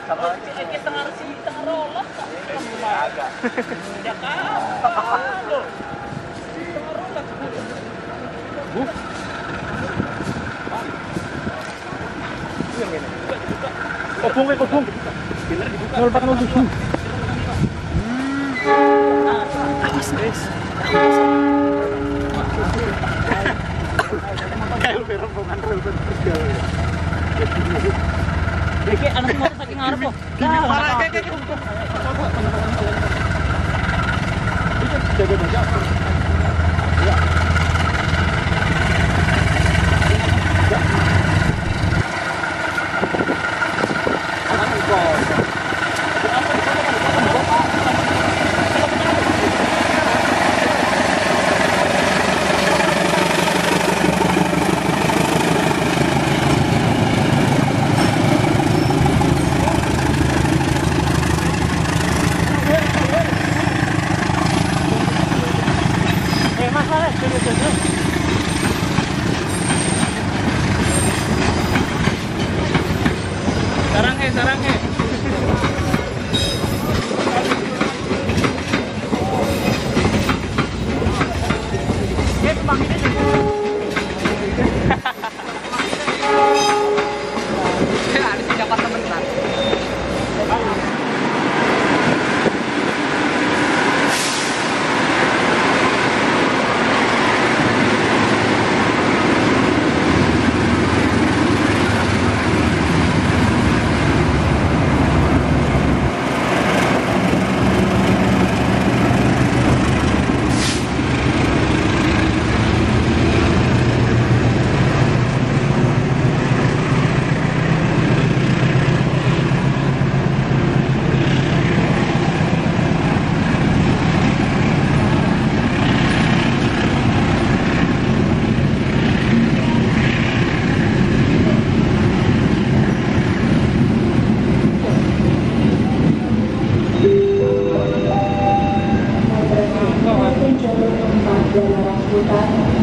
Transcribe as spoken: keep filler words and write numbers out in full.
Sama kita harus tengah rolas kak. agak. Ya kan. Loh. Tengah rolas. Uh. Yang ini. Kobong eh kobong. Bener dibuka. nol empat nol tujuh. Awas guys. Kayak lu rombongan rel bergal ya. Dek, anak motor saking ngarep kok. Gini parah kayak kayak. Itu jaga aja. Ya. Sarang he, sarang he. Ada si Jakarta beneran. Jalur keempat Jalan Rambutan